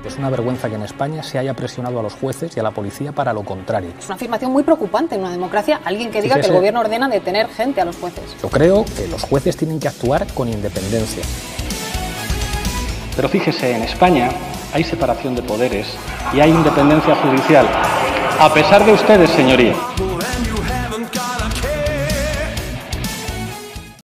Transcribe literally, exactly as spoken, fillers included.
Es una vergüenza que en España se haya presionado a los jueces y a la policía para lo contrario. Es una afirmación muy preocupante en una democracia, alguien que diga Fíjese, que el gobierno ordena detener gente a los jueces. Yo creo que los jueces tienen que actuar con independencia. Pero fíjese, en España hay separación de poderes y hay independencia judicial, a pesar de ustedes, señoría.